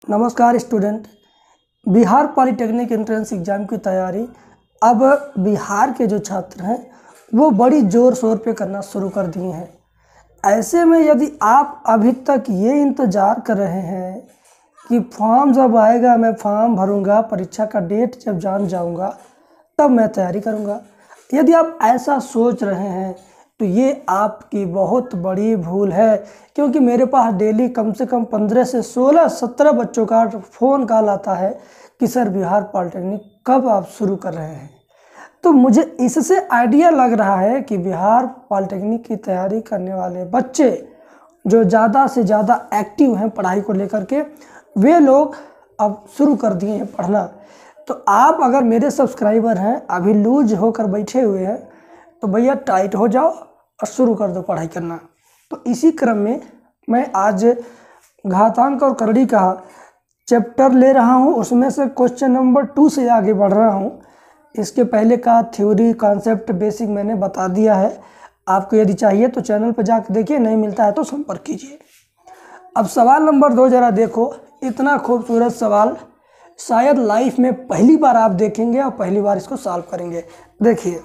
नमस्कार student. Bihar polytechnic entrance exam की तैयारी अब बिहार के जो छात्र हैं वो बड़ी ज़ोर शोर पे करना शुरू कर दिए हैं। ऐसे में यदि आप अभी तक ये इंतज़ार कर रहे हैं कि फॉर्म जब आएगा मैं फॉर्म भरूंगा, परीक्षा का डेट जब जान जाऊंगा तब मैं तैयारी करूंगा, यदि आप ऐसा सोच रहे हैं तो ये आपकी बहुत बड़ी भूल है। क्योंकि मेरे पास डेली कम से कम 15 से 16 17 बच्चों का फ़ोन कॉल आता है कि सर बिहार पॉलिटेक्निक कब आप शुरू कर रहे हैं। तो मुझे इससे आइडिया लग रहा है कि बिहार पॉलिटेक्निक की तैयारी करने वाले बच्चे जो ज़्यादा से ज़्यादा एक्टिव हैं पढ़ाई को लेकर के, वे लोग अब शुरू कर दिए हैं पढ़ना। तो आप अगर मेरे सब्सक्राइबर हैं, अभी लूज होकर बैठे हुए हैं, तो भैया टाइट हो जाओ और शुरू कर दो पढ़ाई करना। तो इसी क्रम में मैं आज घातांक और करड़ी का चैप्टर ले रहा हूं, उसमें से क्वेश्चन नंबर 2 से आगे बढ़ रहा हूं। इसके पहले का थ्योरी कॉन्सेप्ट बेसिक मैंने बता दिया है। आपको यदि चाहिए तो चैनल पर जाकर देखिए, नहीं मिलता है तो संपर्क कीजिए। अब सवाल नंबर 2 जरा देखो। इतना खूबसूरत सवाल शायद लाइफ में पहली बार आप देखेंगे और पहली बार इसको सॉल्व करेंगे। देखिए,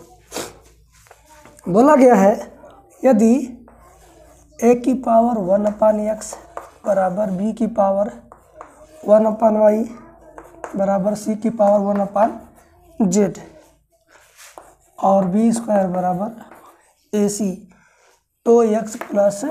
बोला गया है यदि a की पावर 1/x बराबर b की पावर 1/y बराबर c की पावर 1/z और b² बराबर ac, तो x प्लस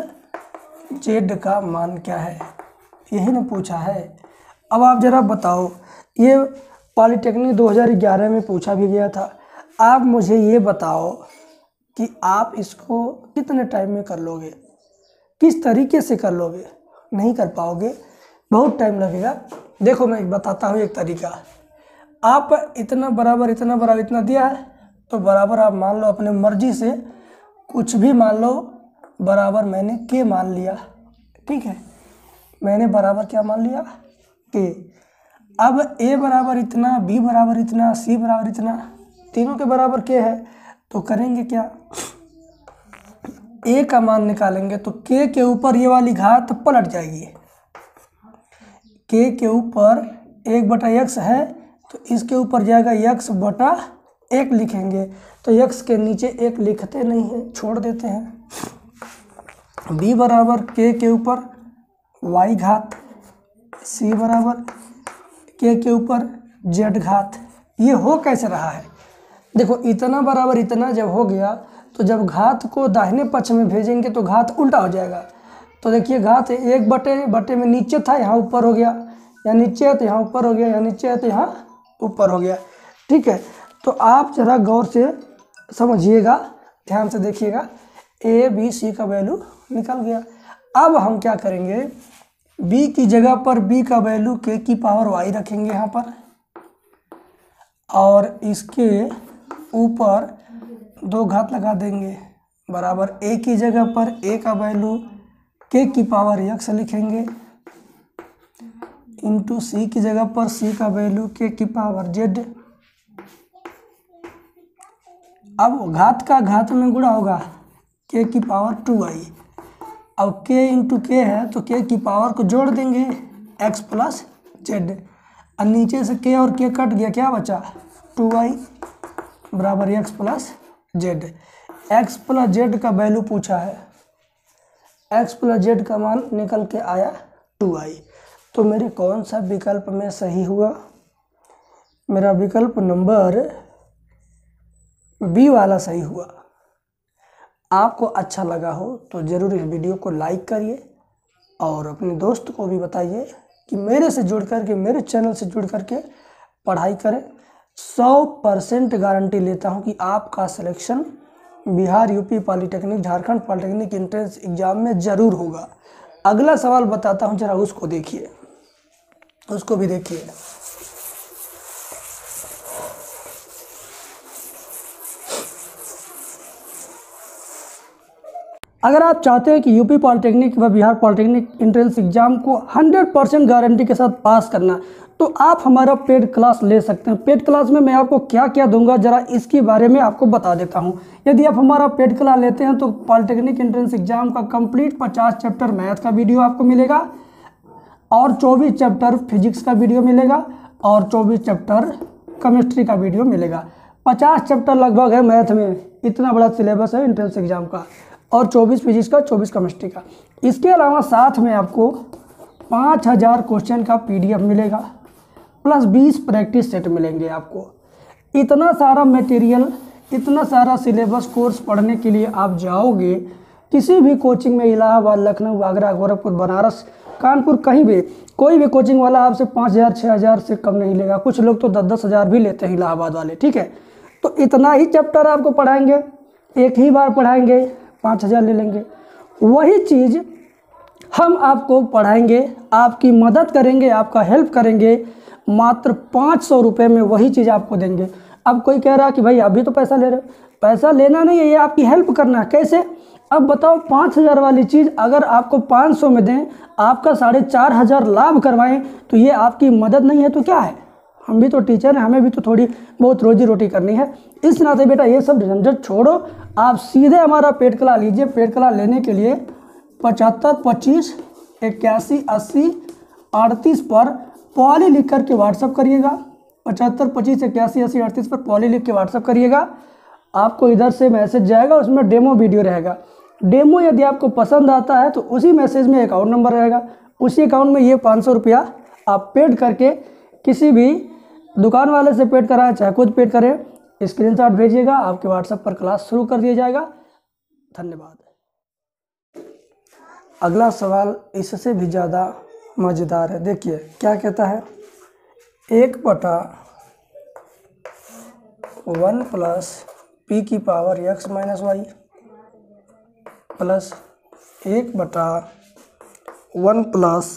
z का मान क्या है, यही ना पूछा है। अब आप ज़रा बताओ, ये पॉलिटेक्निक 2011 में पूछा भी गया था। आप मुझे ये बताओ कि आप इसको कितने टाइम में कर लोगे, किस तरीके से कर लोगे। नहीं कर पाओगे, बहुत टाइम लगेगा। देखो मैं बताता हूँ एक तरीका। आप इतना बराबर इतना दिया है, तो बराबर आप मान लो अपने मर्जी से कुछ भी मान लो। बराबर मैंने के मान लिया, ठीक है, मैंने बराबर क्या मान लिया, के। अब a बराबर इतना, b बराबर इतना, c बराबर इतना, तीनों के बराबर के है। तो करेंगे क्या, a का मान निकालेंगे तो k के ऊपर ये वाली घात पलट जाएगी। k के ऊपर 1/x है तो इसके ऊपर जाएगा x/1 लिखेंगे। तो x के नीचे 1 लिखते नहीं है, छोड़ देते हैं। b बराबर k के ऊपर y घात, c बराबर k के ऊपर z घात। ये हो कैसे रहा है, देखो इतना बराबर इतना जब हो गया तो जब घात को दाहिने पक्ष में भेजेंगे तो घात उल्टा हो जाएगा। तो देखिए घात 1/बटे में नीचे था, यहाँ ऊपर हो गया, यहाँ नीचे है तो यहाँ ऊपर हो गया, यहाँ नीचे है तो यहाँ ऊपर हो गया, ठीक है। तो आप जरा गौर से समझिएगा, ध्यान से देखिएगा, a b c का वैल्यू निकल गया। अब हम क्या करेंगे, b की जगह पर b का वैल्यू k की पावर y रखेंगे यहाँ पर, और इसके ऊपर 2 घात लगा देंगे। बराबर a की जगह पर a का वैल्यू k की पावर x लिखेंगे, इंटू c की जगह पर c का वैल्यू k की पावर z। अब घात का घात में गुणा होगा, k की पावर 2y। अब k इंटू k है तो k की पावर को जोड़ देंगे, x प्लस z। और नीचे से k और k कट गया, क्या बचा, 2y बराबर x plus z। x plus z का वैल्यू पूछा है, x प्लस z का मान निकल के आया 2y। तो मेरे कौन सा विकल्प में सही हुआ, मेरा विकल्प नंबर बी वाला सही हुआ। आपको अच्छा लगा हो तो ज़रूर इस वीडियो को लाइक करिए और अपने दोस्त को भी बताइए कि मेरे से जुड़ करके, मेरे चैनल से जुड़ करके पढ़ाई करें। 100% गारंटी लेता हूं कि आपका selection Bihar, UP polytechnic, Jharkhand polytechnic entrance exam में ज़रूर होगा। अगला सवाल बताता हूं, जरा उसको देखिए, उसको भी देखिए। अगर आप चाहते हैं कि यूपी पॉलिटेक्निक व बिहार पॉलिटेक्निक एंट्रेंस एग्ज़ाम को 100% गारंटी के साथ पास करना, तो आप हमारा पेड क्लास ले सकते हैं। पेड क्लास में मैं आपको क्या क्या दूंगा, ज़रा इसके बारे में आपको बता देता हूं। यदि आप हमारा पेड क्लास लेते हैं तो पॉलिटेक्निक एंट्रेंस एग्ज़ाम का कंप्लीट 50 चैप्टर मैथ का वीडियो आपको मिलेगा, और 24 चैप्टर फिजिक्स का वीडियो मिलेगा और 24 चैप्टर केमिस्ट्री का वीडियो मिलेगा। 50 चैप्टर लगभग है मैथ में, इतना बड़ा सिलेबस है एंट्रेंस एग्जाम का, और 24 फिजिक्स का, 24 केमिस्ट्री का। इसके अलावा साथ में आपको 5000 क्वेश्चन का PDF मिलेगा, प्लस 20 प्रैक्टिस सेट मिलेंगे आपको। इतना सारा मटेरियल, इतना सारा सिलेबस कोर्स पढ़ने के लिए आप जाओगे किसी भी कोचिंग में, इलाहाबाद, लखनऊ, आगरा, गोरखपुर, बनारस, कानपुर, कहीं भी कोई भी कोचिंग वाला आपसे 5000 6000 से कम नहीं लेगा। कुछ लोग तो 10-10 हज़ार भी लेते हैं इलाहाबाद वाले, ठीक है। तो इतना ही चैप्टर आपको पढ़ाएंगे, एक ही बार पढ़ाएंगे, 5000 ले लेंगे। वही चीज़ हम आपको पढ़ाएंगे, आपकी मदद करेंगे, आपका हेल्प करेंगे, मात्र 500 रुपये में वही चीज़ आपको देंगे। अब कोई कह रहा है कि भाई अभी तो पैसा ले रहे हो, पैसा लेना नहीं है, ये आपकी हेल्प करना है। कैसे? अब बताओ, 5000 वाली चीज़ अगर आपको 500 में दें, आपका 4500 लाभ करवाएं, तो ये आपकी मदद नहीं है तो क्या है? हम भी तो टीचर हैं, हमें भी तो थोड़ी बहुत रोजी रोटी करनी है। इस नाते बेटा ये सब झंझट छोड़ो, आप सीधे हमारा पेड क्लास लीजिए। पेड क्लास लेने के लिए 75 25 81 80 38 पर पॉली लिख करके व्हाट्सअप करिएगा। 75 25 81 80 38 पर पॉली लिख के व्हाट्सअप करिएगा। आपको इधर से मैसेज जाएगा, उसमें डेमो वीडियो रहेगा। डेमो यदि आपको पसंद आता है तो उसी मैसेज में अकाउंट नंबर रहेगा, उसी अकाउंट में ये 500 रुपया आप पेड करके किसी भी दुकान वाले से पेड कराएं, चाहे खुद पेड करें, स्क्रीनशॉट भेजिएगा, आपके व्हाट्सएप पर क्लास शुरू कर दिया जाएगा। धन्यवाद। अगला सवाल इससे भी ज़्यादा मज़ेदार है। देखिए क्या कहता है, 1/1 प्लस p की power x minus y plus 1/1 plus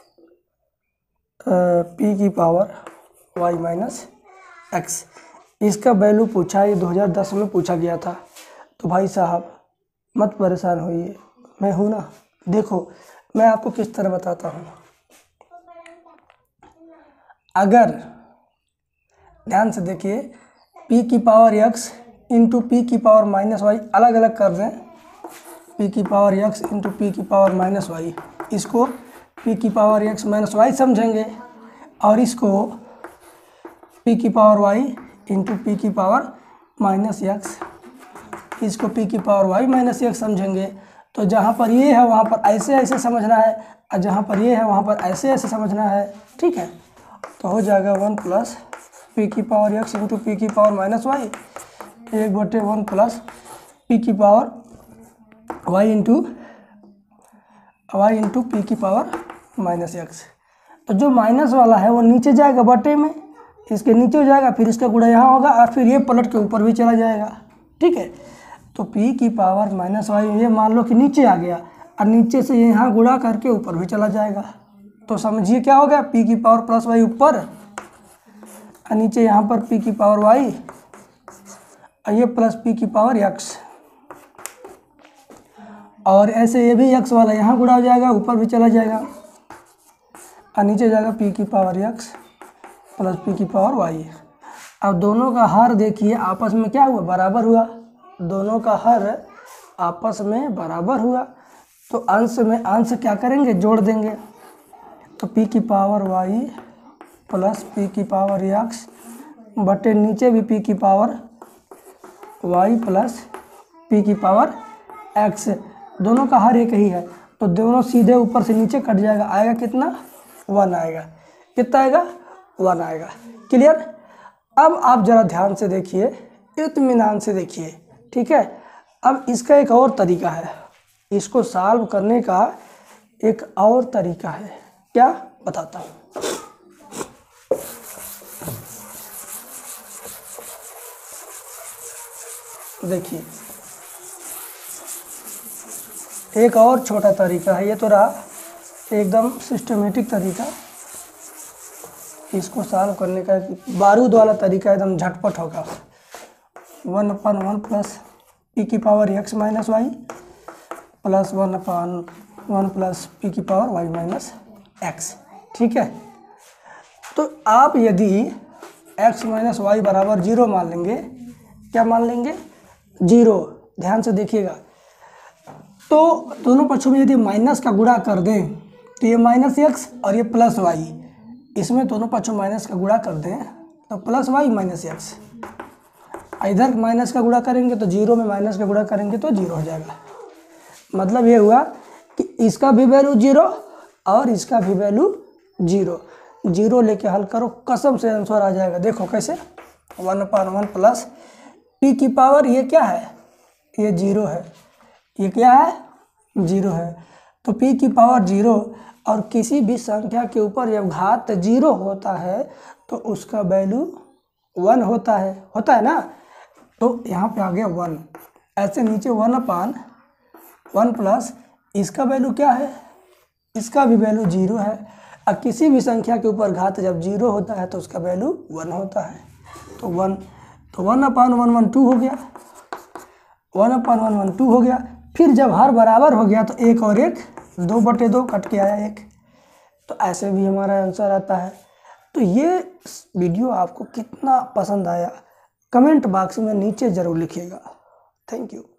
p की पावर y माइनस x। इसका वैल्यू पूछा, ये 2010 में पूछा गया था। तो भाई साहब मत परेशान होइए, मैं हूँ ना। देखो मैं आपको किस तरह बताता हूँ। अगर ध्यान से देखिए, p की पावर x इंटू पी की पावर माइनस वाई अलग अलग कर दें, p की पावर x इंटू पी की पावर माइनस वाई, इसको p की पावर x माइनस वाई समझेंगे, और इसको p की पावर y इंटू पी की पावर माइनस x, इसको p की पावर y माइनस x समझेंगे। तो जहाँ पर ये है वहाँ पर ऐसे ऐसे समझना है, और जहाँ पर ये है वहाँ पर ऐसे ऐसे समझना है, ठीक है। तो हो जाएगा 1 प्लस पी की पावर x इंटू पी की power minus y, 1/1 plus p की पावर y इंटू पी की पावर माइनस x। तो जो माइनस वाला है वो नीचे जाएगा बटे में, इसके नीचे हो जाएगा, फिर इसका गुणा यहाँ होगा, और फिर ये पलट के ऊपर भी चला जाएगा, ठीक है। तो p की पावर माइनस वाई, ये मान लो कि नीचे आ गया, और नीचे से यहाँ गुणा करके ऊपर भी चला जाएगा। तो समझिए क्या हो गया, p की पावर प्लस वाई ऊपर, और नीचे यहाँ पर p की पावर y, और ये प्लस p की पावर x, और ऐसे ये भी x वाला यहाँ गुणा हो जाएगा, ऊपर भी चला जाएगा, और नीचे जाएगा p की पावर x प्लस p की पावर y। अब दोनों का हर देखिए आपस में क्या हुआ, बराबर हुआ। दोनों का हर आपस में बराबर हुआ, तो अंश में अंश क्या करेंगे, जोड़ देंगे। तो p की पावर y प्लस p की पावर x बटे नीचे भी p की पावर y प्लस p की पावर x, दोनों का हर एक ही है, तो दोनों सीधे ऊपर से नीचे कट जाएगा। आएगा कितना, 1 आएगा। कितना आएगा, 1 आएगा। क्लियर। अब आप ज़रा ध्यान से देखिए, इत्मीनान से देखिए, ठीक है। अब इसका एक और तरीका है, इसको सॉल्व करने का एक और तरीका है। क्या, बताता हूँ। देखिए एक और छोटा तरीका है, ये तो रहा एकदम सिस्टमेटिक तरीका। इसको सॉल्व करने का बारूद वाला तरीका एकदम झटपट होगा। 1/1 प्लस पी की power x minus y plus 1/1 plus p की पावर y माइनस x, ठीक है। तो आप यदि x माइनस वाई बराबर 0 मान लेंगे, क्या मान लेंगे, 0। ध्यान से देखिएगा, तो दोनों पक्षों में यदि माइनस का गुणा कर दें तो ये माइनस एक्स और ये प्लस वाई, इसमें दोनों पक्षों माइनस का गुणा कर दें तो प्लस वाई माइनस एक्स। इधर माइनस का गुणा करेंगे तो जीरो में माइनस का गुणा करेंगे तो जीरो हो जाएगा। मतलब ये हुआ कि इसका भी वैल्यू जीरो और इसका भी वैल्यू जीरो। जीरो लेके हल करो, कसम से आंसर आ जाएगा। देखो कैसे, 1/1 प्लस p की पावर, ये क्या है, ये जीरो है, ये क्या है, जीरो है। तो p की पावर जीरो, और किसी भी संख्या के ऊपर जब घात जीरो होता है तो उसका वैल्यू 1 होता है ना। तो यहाँ पे आ गया 1। ऐसे नीचे 1/1 प्लस इसका वैल्यू क्या है, इसका भी वैल्यू जीरो है। और किसी भी संख्या के ऊपर घात जब जीरो होता है तो उसका वैल्यू 1 होता है। तो 1/1 2 हो गया, 1/1 2 हो गया। फिर जब हर बराबर हो गया तो एक और एक 2/2 कट के आया एक। तो ऐसे भी हमारा आंसर आता है। तो ये वीडियो आपको कितना पसंद आया कमेंट बॉक्स में नीचे ज़रूर लिखिएगा। Thank you.